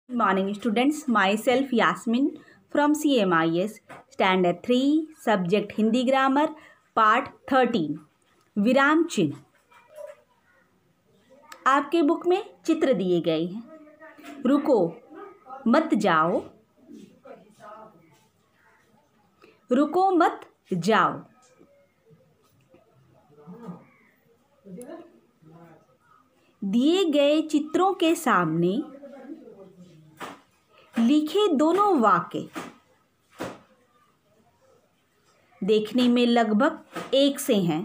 Morning students, myself Yasmin from CMIS, Standard 3, Subject Hindi Grammar, Part 13, विराम चिन्ह। आपके book में चित्र दिए गए हैं। रुको मत जाओ, रुको मत जाओ। दिए गए चित्रों के सामने लिखे दोनों वाक्य देखने में लगभग एक से हैं,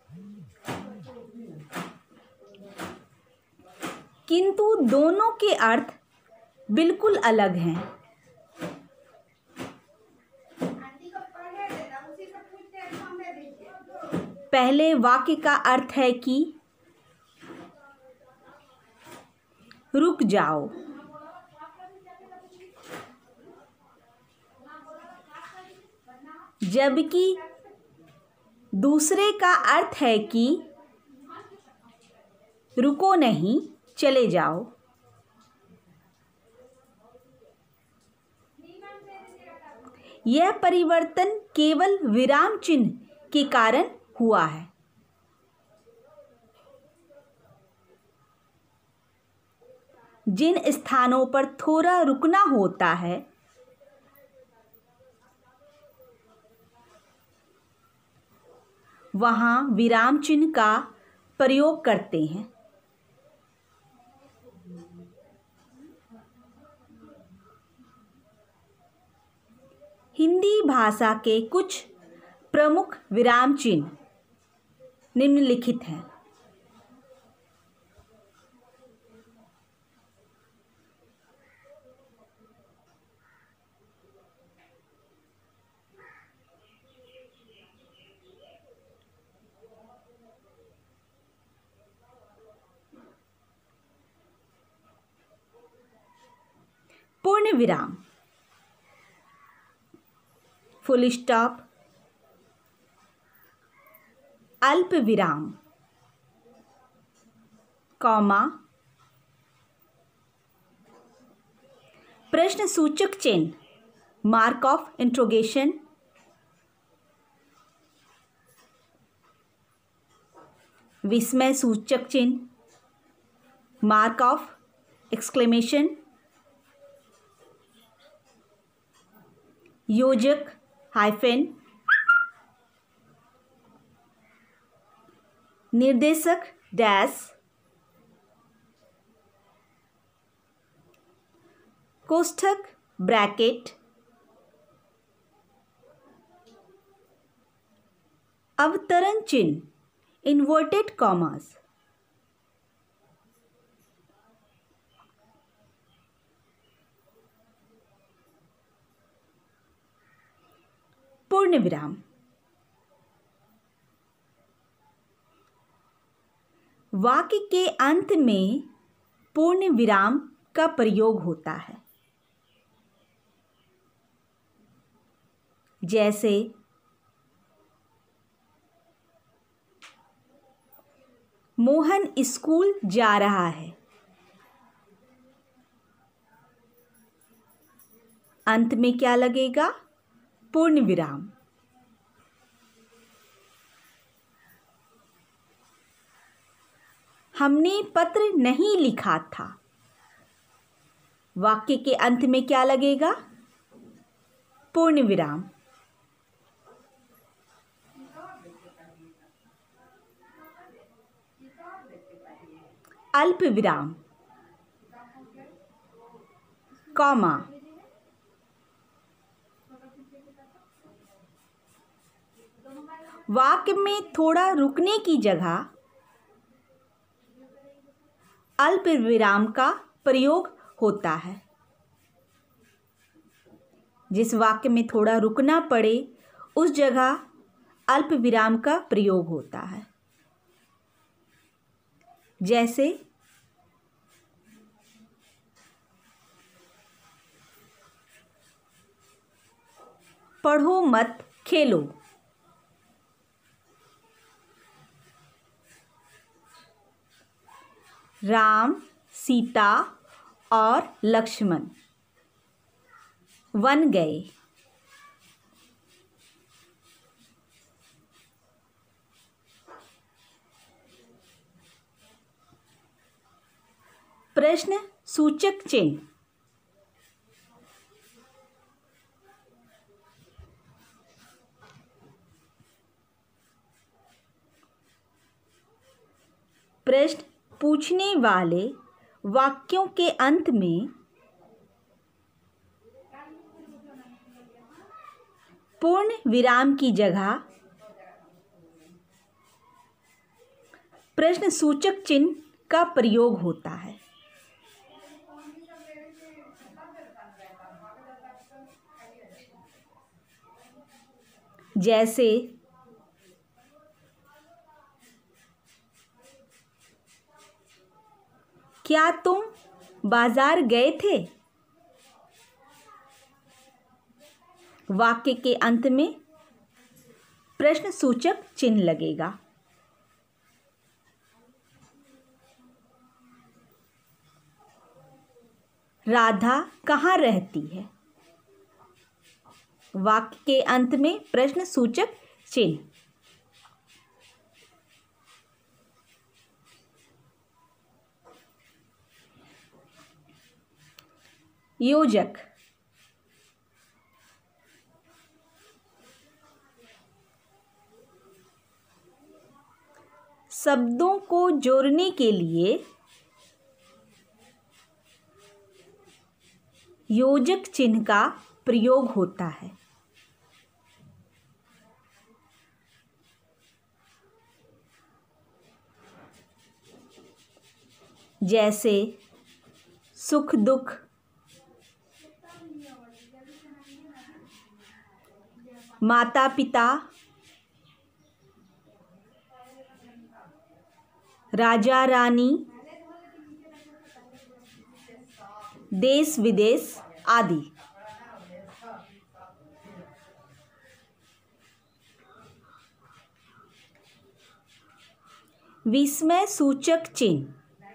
किंतु दोनों के अर्थ बिल्कुल अलग हैं। पहले वाक्य का अर्थ है कि रुक जाओ, जबकि दूसरे का अर्थ है कि रुको नहीं, चले जाओ। यह परिवर्तन केवल विराम चिन्ह के कारण हुआ है। जिन स्थानों पर थोड़ा रुकना होता है वहां विराम चिन्ह का प्रयोग करते हैं। हिंदी भाषा के कुछ प्रमुख विराम चिन्ह निम्नलिखित हैं। पूर्ण विराम, फुल स्टॉप, अल्प विराम, कॉमा, प्रश्न सूचक चिन्ह, मार्क ऑफ इंट्रोगेशन, विस्मय सूचक चिन्ह, मार्क ऑफ एक्सक्लेमेशन, योजक हाइफन, निर्देशक डैश, कोष्ठक ब्रैकेट, अवतरण चिन्ह इन्वर्टेड कॉमास, पूर्ण विराम। वाक्य के अंत में पूर्ण विराम का प्रयोग होता है। जैसे मोहन स्कूल जा रहा है, अंत में क्या लगेगा? पूर्ण विराम। हमने पत्र नहीं लिखा था, वाक्य के अंत में क्या लगेगा? पूर्ण विराम। अल्प विराम, कॉमा, वाक्य में थोड़ा रुकने की जगह अल्प विराम का प्रयोग होता है। जिस वाक्य में थोड़ा रुकना पड़े उस जगह अल्प विराम का प्रयोग होता है। जैसे पढ़ो मत खेलो, राम सीता और लक्ष्मण वन गए। प्रश्न सूचक चिन्ह। प्रश्न पूछने वाले वाक्यों के अंत में पूर्ण विराम की जगह प्रश्न सूचक चिन्ह का प्रयोग होता है। जैसे क्या तुम बाजार गए थे? वाक्य के अंत में प्रश्न सूचक चिन्ह लगेगा। राधा कहाँ रहती है? वाक्य के अंत में प्रश्न सूचक चिन्ह। योजक। शब्दों को जोड़ने के लिए योजक चिन्ह का प्रयोग होता है। जैसे सुख दुख, माता पिता, राजा रानी, देश विदेश आदि। विस्मय सूचक चिन्ह।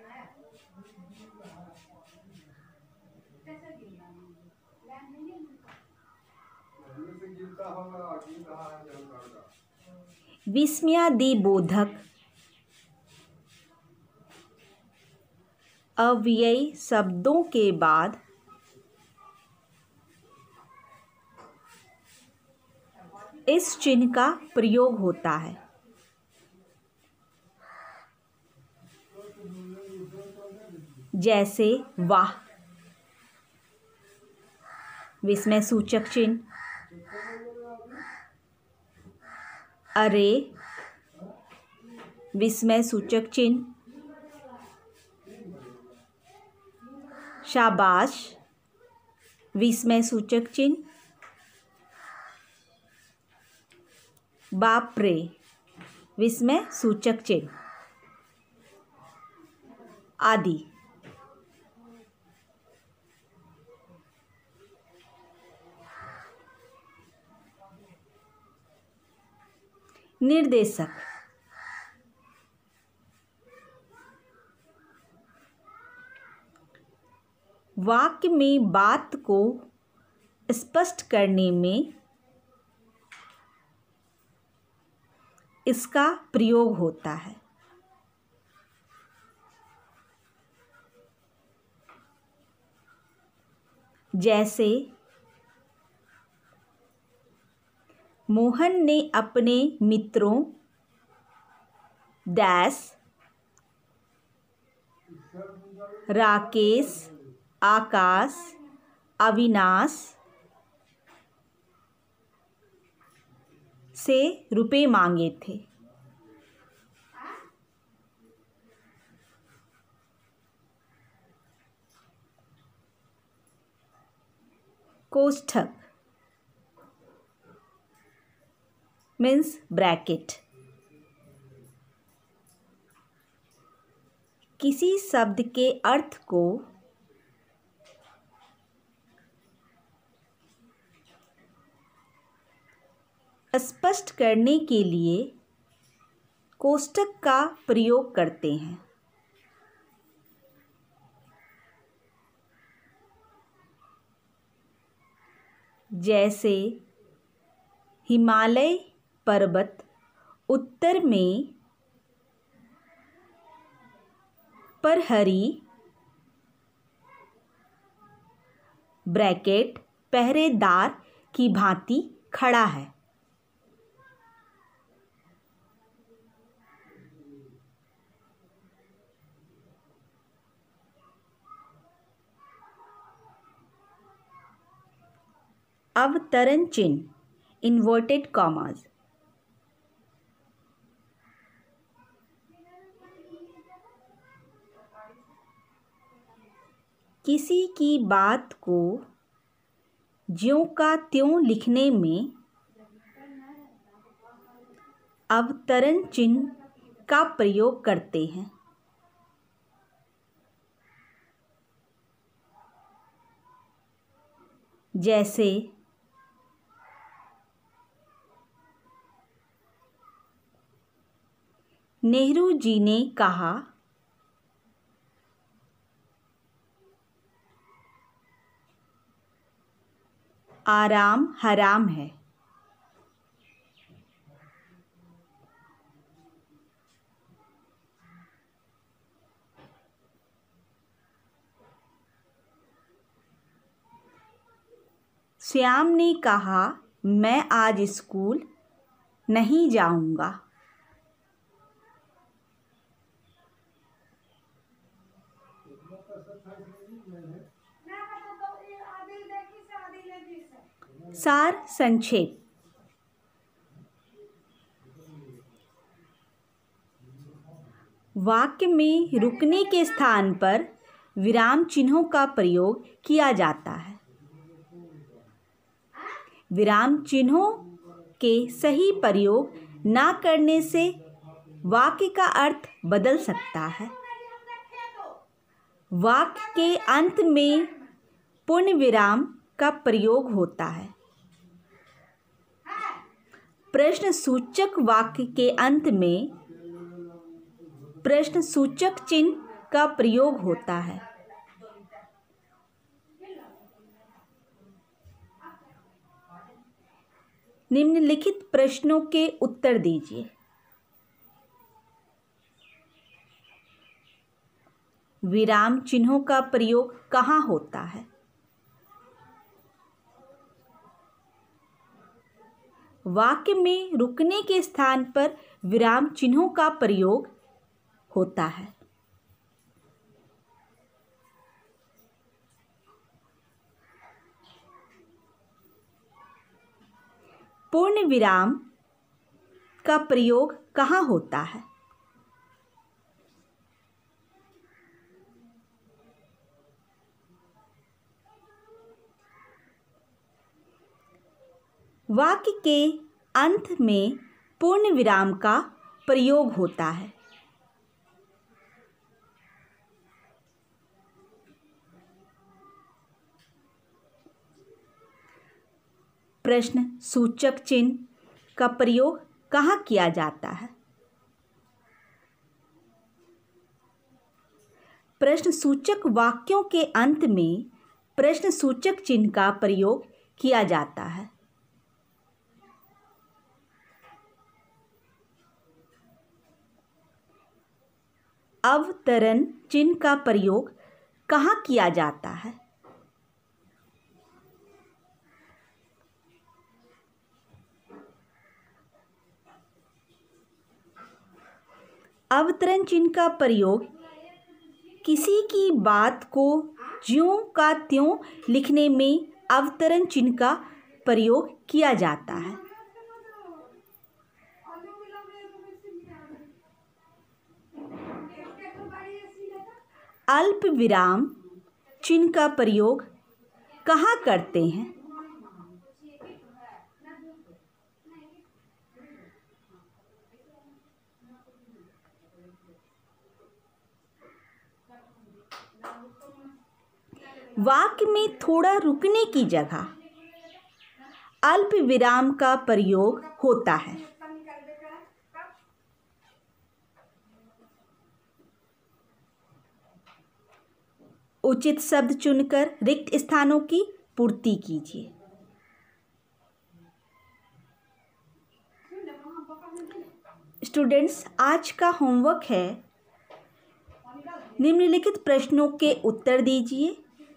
विस्मयादिबोधक अव्ययी शब्दों के बाद इस चिन्ह का प्रयोग होता है। जैसे वाह, विस्मय सूचक चिन्ह। अरे, विस्मय सूचक चिन्ह। शाबाश, विस्मय सूचक चिन्ह। बाप रे, विस्मय सूचक चिन्ह आदि। निर्देशक। वाक्य में बात को स्पष्ट करने में इसका प्रयोग होता है। जैसे मोहन ने अपने मित्रों डैश राकेश, आकाश, अविनाश से रुपए मांगे थे। कोष्ठक मीन्स ब्रैकेट। किसी शब्द के अर्थ को स्पष्ट करने के लिए कोष्ठक का प्रयोग करते हैं। जैसे हिमालय पर्वत उत्तर में, प्रहरी ब्रैकेट पहरेदार की भांति खड़ा है। अवतरण चिन्ह इन्वर्टेड कॉमास। किसी की बात को ज्यों का त्यों लिखने में अवतरण चिन्ह का प्रयोग करते हैं। जैसे नेहरू जी ने कहा, आराम हराम है। श्याम ने कहा, मैं आज स्कूल नहीं जाऊंगा। सार संक्षेप। वाक्य में रुकने के स्थान पर विराम चिन्हों का प्रयोग किया जाता है। विराम चिन्हों के सही प्रयोग न करने से वाक्य का अर्थ बदल सकता है। वाक्य के अंत में पूर्ण विराम का प्रयोग होता है। प्रश्नसूचक वाक्य के अंत में प्रश्नसूचक चिन्ह का प्रयोग होता है। निम्नलिखित प्रश्नों के उत्तर दीजिए। विराम चिन्हों का प्रयोग कहाँ होता है? वाक्य में रुकने के स्थान पर विराम चिन्हों का प्रयोग होता है। पूर्ण विराम का प्रयोग कहाँ होता है? वाक्य के अंत में पूर्ण विराम का प्रयोग होता है। प्रश्न सूचक चिन्ह का प्रयोग कहाँ किया जाता है? प्रश्न सूचक वाक्यों के अंत में प्रश्न सूचक चिन्ह का प्रयोग किया जाता है। अवतरण चिन्ह का प्रयोग कहाँ किया जाता है? अवतरण चिन्ह का प्रयोग किसी की बात को ज्यों का त्यों लिखने में अवतरण चिन्ह का प्रयोग किया जाता है। अल्प विराम चिन्ह का प्रयोग कहाँ करते हैं? वाक्य में थोड़ा रुकने की जगह अल्प विराम का प्रयोग होता है। उचित शब्द चुनकर रिक्त स्थानों की पूर्ति कीजिए। स्टूडेंट्स, आज का होमवर्क है निम्नलिखित प्रश्नों के उत्तर दीजिए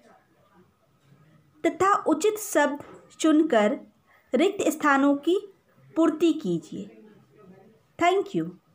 तथा उचित शब्द चुनकर रिक्त स्थानों की पूर्ति कीजिए। Thank you.